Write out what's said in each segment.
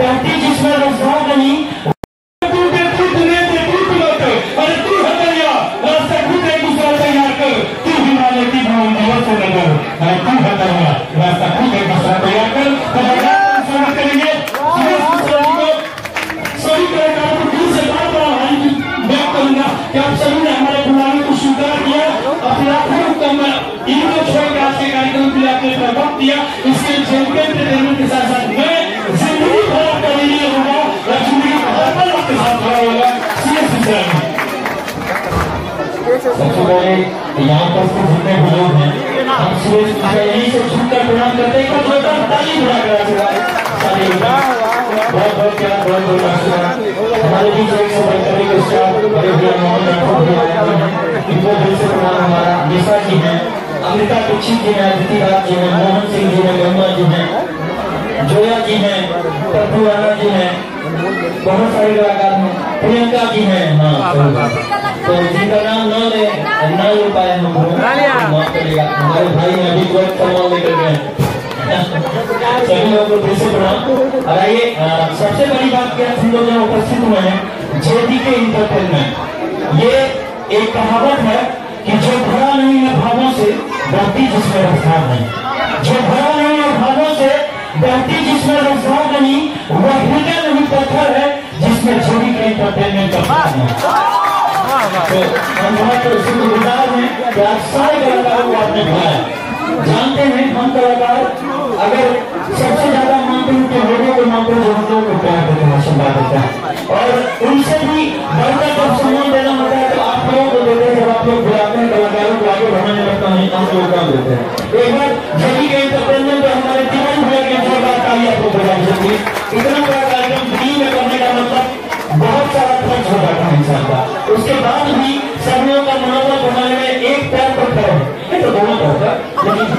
बहती जिसमें रफ्तार नहीं, इसके के साथ साथ मैं जिंदगी भर के लिए होगा और जिंदगी भर के साथ खड़ा होगा। सबसे पहले यहाँ पर जितने भी लोग हैं हम सुरेश यहीं से छूटकर प्रणाम करते हैं। ताली बुला कर बहुत बहुत क्या बहुत बहुत आशीर्वाद हमारे बीच एक सौ बहत्तर के स्टाफ बड़े भैया मोहम्मद राठौर भी आए हुए हैं, इनको दिल से प्रणाम। हमारा निशा जी हैं, अमृता दीक्षित जी हैं, अदिति राज जी हैं, मोहन सिंह जी हैं, गंगा जी हैं, जोया जी हैं, प्रभु राणा जी हैं, बहुत सारे कलाकार हैं, प्रियंका जी हैं। हाँ तो जिनका नाम न ले पाए हम माफ करिएगा, हमारे भाई ने अभी बहुत सम्मान लेकर गए। सभी लोगों को दिल से प्रणाम। और आइए सबसे बड़ी बात क्या हम लोग यहाँ उपस्थित हुए हैं, जेडीके एंटरटेनमेंट। ये एक कहावत है कि जो भरा नहीं है भावों से बहती जिसमें रफ्तार नहीं, जो भरा नहीं है भावों से बहती जिसमें रफ्तार नहीं, वह हृदय नहीं पत्थर है जिसमें जेडीके एंटरटेनमेंट का काम है। तो हम बहुत शुक्रगुजार हैं कि आप सारे कलाकारों को आपने बुलाया। जानते हैं हम कलाकार अगर सबसे ज्यादा मानते हैं तो लोगों को मानते हैं, लोगों को प्यार देते हैं, आशीर्वाद देते हैं, और उनसे भी बढ़कर जब सम्मान देना होता है तो आप लोगों को देते हैं। जब आप लोग बुलाते हैं कलाकारों को आगे बढ़ाने लगता है, हम लोग काम देते हैं। एक बार जेडीके एंटरटेनमेंट पर हमारे जीवन भर के जोरदार ताली आपको बजानी चाहिए। इतना बड़ा कार्यक्रम फ्री में करने का मतलब बहुत सारा खर्च हो जाता है इंसान का, उसके बाद भी सब लोगों का मनोबल बनाने में एक पैर पर खड़े हैं, तो दोनों होगा लेकिन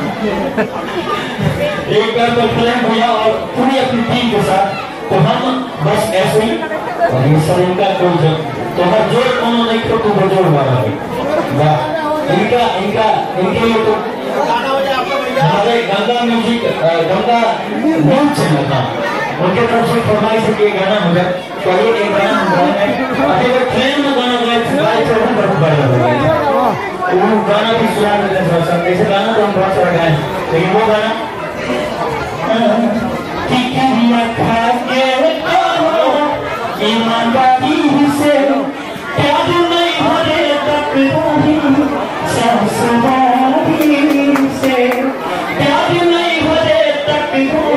एक पैर पर खड़े हैं भैया और पूरी अपनी टीम के साथ। तो हम बस ऐसे ही और ये सर इनका कोई तो हर जोड़ कोनो नहीं तो बजोड़ वाला है इनका इनका इनके लिए तो हमारे Ganga music Ganga news channel था, उनके तरफ से फरमाइश है कि गाना हो जाए। कहिए एक गाना हम गाएंगे, अभी वो ट्रेन में गाना गाए तो हम बहुत बढ़िया लगेगा। वो गाना भी सुना देते हैं थोड़ा सा, ऐसे गाना तो हम बहुत सारा गाए, लेकिन वो गाना टिकिया खा के ईमानदारी से प्यार नहीं भरे तक ससुराली से प्यार नहीं भरे तक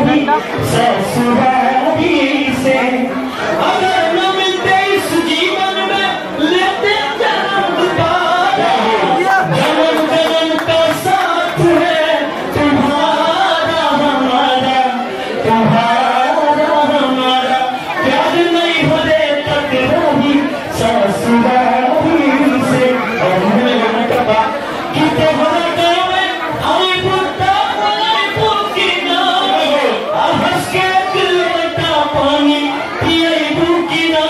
ससुराली से अगर न मिलते इस जीवन में लेते जन्म दोबारा, जन्म जन्म का साथ है तुम्हारा हमारा प्यार नहीं भरे तक रही ससुराली से। और उन्होंने गाना कहा कि तुम्हारा गाँव में आई बुद्धा मलाई बुकी ना हंस के दिल का पानी पिए बुकी ना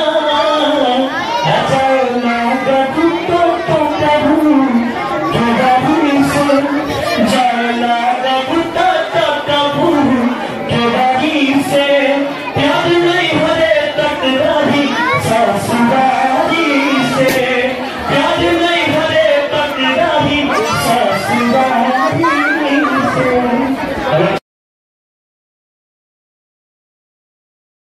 चलना कबू तो कबू केदारी से जाना कबू तो कबू केदारी से प्यार नहीं भरे तक रही ससुराली